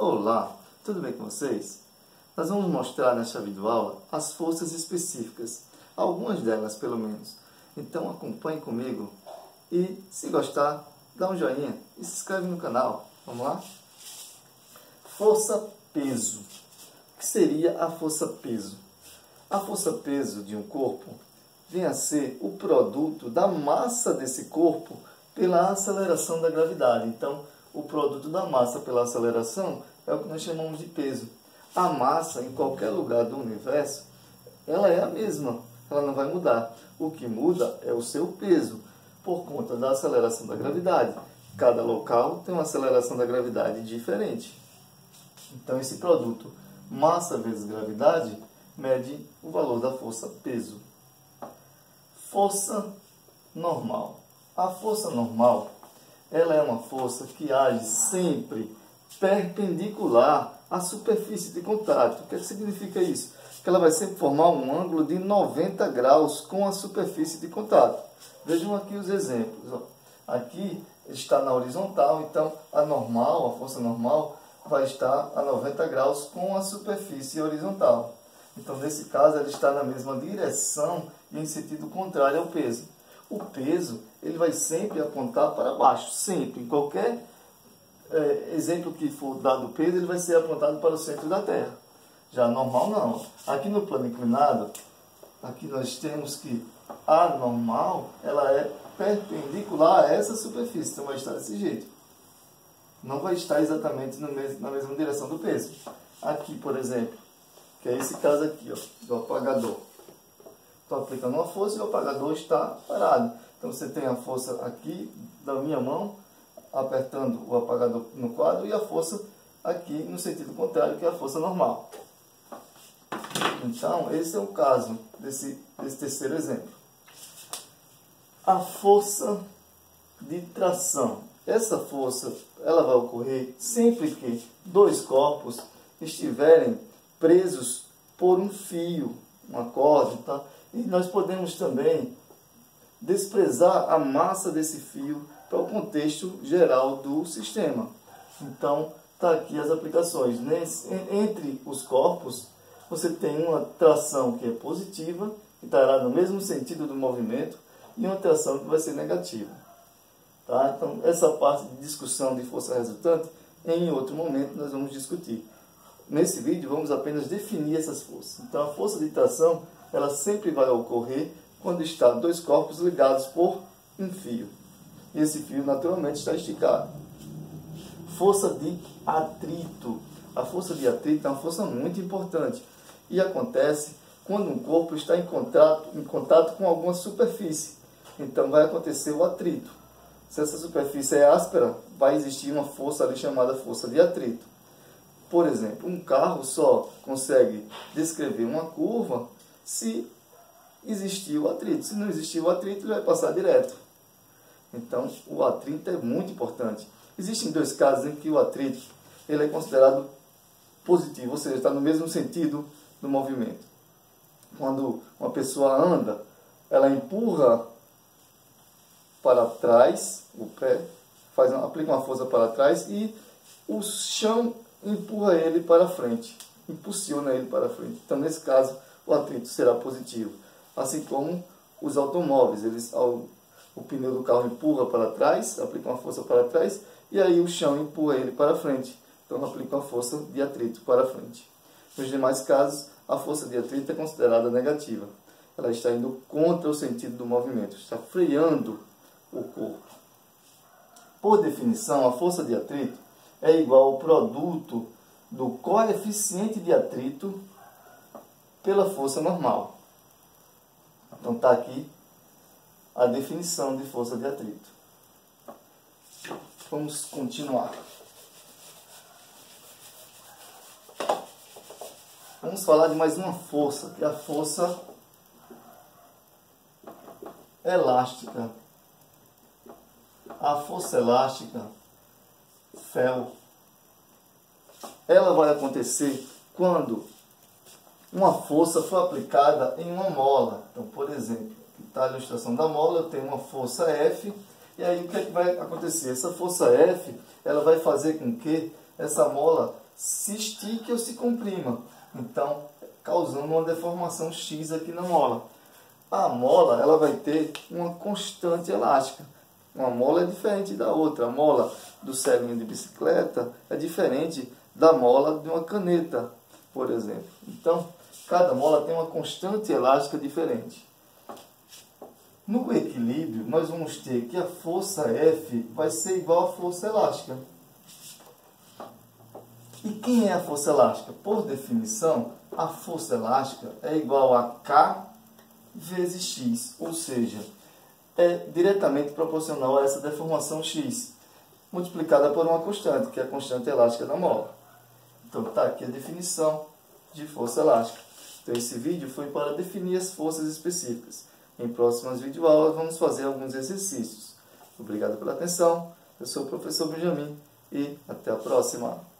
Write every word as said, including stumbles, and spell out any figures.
Olá, tudo bem com vocês? Nós vamos mostrar nesta videoaula as forças específicas, algumas delas pelo menos. Então acompanhe comigo e, se gostar, dá um joinha e se inscreve no canal. Vamos lá? Força-peso. O que seria a força-peso? A força-peso de um corpo vem a ser o produto da massa desse corpo pela aceleração da gravidade. Então, o produto da massa pela aceleração é o que nós chamamos de peso. A massa, em qualquer lugar do universo, ela é a mesma, ela não vai mudar. O que muda é o seu peso, por conta da aceleração da gravidade. Cada local tem uma aceleração da gravidade diferente. Então, esse produto, massa vezes gravidade, mede o valor da força-peso. Força normal. A força normal, ela é uma força que age sempre perpendicular à superfície de contato. O que significa isso? Que ela vai sempre formar um ângulo de noventa graus com a superfície de contato. Vejam aqui os exemplos. Aqui está na horizontal, então a normal, a força normal, vai estar a noventa graus com a superfície horizontal. Então, nesse caso, ela está na mesma direção e em sentido contrário ao peso. O peso, ele vai sempre apontar para baixo, sempre. Em qualquer é, exemplo que for dado o peso, ele vai ser apontado para o centro da Terra. Já normal, não. Aqui no plano inclinado, aqui nós temos que a normal, ela é perpendicular a essa superfície. Então, vai estar desse jeito. Não vai estar exatamente no mesmo, na mesma direção do peso. Aqui, por exemplo, que é esse caso aqui, ó, do apagador. Estou aplicando uma força e o apagador está parado. Então você tem a força aqui da minha mão, apertando o apagador no quadro, e a força aqui no sentido contrário, que é a força normal. Então, esse é o caso desse, desse terceiro exemplo. A força de tração. Essa força, ela vai ocorrer sempre que dois corpos estiverem presos por um fio, uma corda, tá? E nós podemos também desprezar a massa desse fio para o contexto geral do sistema. Então, está aqui as aplicações. Nesse, entre os corpos, você tem uma tração que é positiva, que estará no mesmo sentido do movimento, e uma tração que vai ser negativa. Tá? Então, essa parte de discussão de força resultante, em outro momento nós vamos discutir. Nesse vídeo, vamos apenas definir essas forças. Então, a força de tração, ela sempre vai ocorrer quando está dois corpos ligados por um fio. E esse fio, naturalmente, está esticado. Força de atrito. A força de atrito é uma força muito importante. E acontece quando um corpo está em contato, em contato com alguma superfície. Então, vai acontecer o atrito. Se essa superfície é áspera, vai existir uma força ali chamada força de atrito. Por exemplo, um carro só consegue descrever uma curva se existir o atrito. Se não existir o atrito, ele vai passar direto. Então, o atrito é muito importante. Existem dois casos em que o atrito ele é considerado positivo, ou seja, está no mesmo sentido do movimento. Quando uma pessoa anda, ela empurra para trás o pé, faz uma, aplica uma força para trás e o chão empurra ele para frente, impulsiona ele para frente. Então, nesse caso, o atrito será positivo. Assim como os automóveis, eles, ao, o pneu do carro empurra para trás, aplica uma força para trás, e aí o chão empurra ele para frente. Então, aplica uma força de atrito para frente. Nos demais casos, a força de atrito é considerada negativa. Ela está indo contra o sentido do movimento, está freando o corpo. Por definição, a força de atrito é igual ao produto do coeficiente de atrito pela força normal. Então está aqui a definição de força de atrito. Vamos continuar. Vamos falar de mais uma força, que é a força elástica. A força elástica, Fel, ela vai acontecer quando uma força for aplicada em uma mola. Então, por exemplo, aqui está a ilustração da mola, eu tenho uma força F, e aí o que é que vai acontecer? Essa força F, ela vai fazer com que essa mola se estique ou se comprima, então causando uma deformação X aqui na mola. A mola ela vai ter uma constante elástica. Uma mola é diferente da outra. A mola do ceguinho de bicicleta é diferente da mola de uma caneta, por exemplo. Então, cada mola tem uma constante elástica diferente. No equilíbrio, nós vamos ter que a força F vai ser igual à força elástica. E quem é a força elástica? Por definição, a força elástica é igual a K vezes X, ou seja, é diretamente proporcional a essa deformação X, multiplicada por uma constante, que é a constante elástica da mola. Então está aqui a definição de força elástica. Então esse vídeo foi para definir as forças específicas. Em próximas videoaulas vamos fazer alguns exercícios. Obrigado pela atenção, eu sou o professor Benjamin e até a próxima.